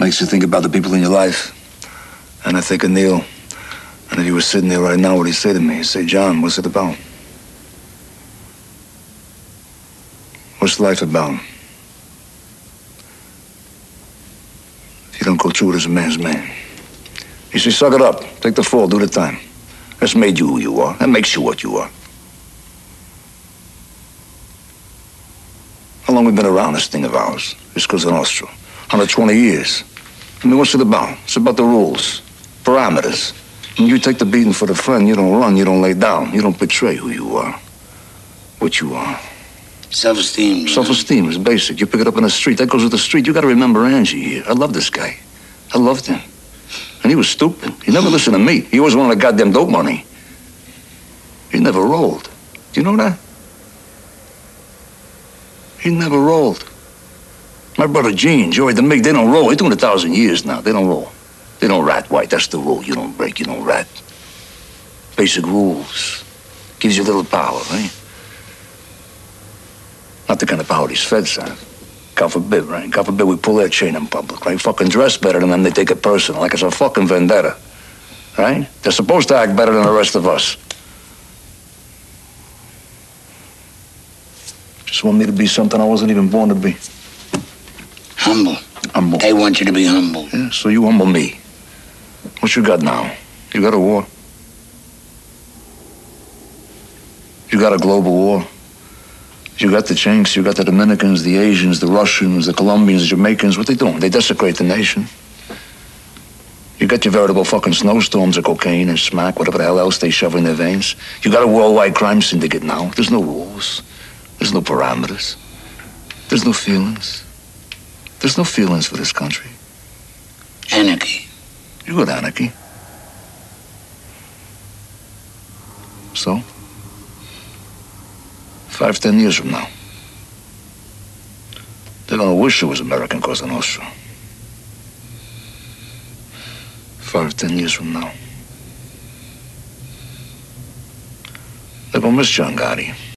Makes you think about the people in your life. And I think of Neil. And if he was sitting there right now, what he'd say to me? He'd say, John, what's it about? What's life about? If you don't go through it as a man's man. You say, suck it up. Take the fall. Do the time. That's made you who you are. That makes you what you are. How long we been around this thing of ours? This Cosa Nostra. 120 years. I mean, what's it about? It's about the rules, parameters. When you take the beating for the friend, you don't run, you don't lay down. You don't betray who you are, what you are. Self-esteem. Self-esteem is basic. You pick it up in the street. That goes with the street. You got to remember Angie here. I love this guy. I loved him. And he was stupid. He never listened to me. He always wanted the goddamn dope money. He never rolled. Do you know that? He never rolled. My brother Gene, Joey DeMig, they don't roll. They're doing 1,000 years now. They don't roll. They don't rat, White. That's the rule. You don't break, you don't rat. Basic rules. Gives you a little power, right? Not the kind of power these feds have. God forbid, right? God forbid we pull their chain in public, right? Fucking dress better than them, they take it personal, like it's a fucking vendetta, right? They're supposed to act better than the rest of us. Just want me to be something I wasn't even born to be. Humble. Humble. They want you to be humble. Yeah, so you humble me. What you got now? You got a war? You got a global war? You got the Chinks, you got the Dominicans, the Asians, the Russians, the Colombians, the Jamaicans. What they doing? They desecrate the nation. You got your veritable fucking snowstorms of cocaine and smack, whatever the hell else they shove in their veins. You got a worldwide crime syndicate now. There's no rules. There's no parameters. There's no feelings. There's no feelings for this country. Anarchy. You got anarchy. So? 5, 10 years from now, they're gonna wish it was American Cosa Nostra. 5, 10 years from now, they're gonna miss John Gotti.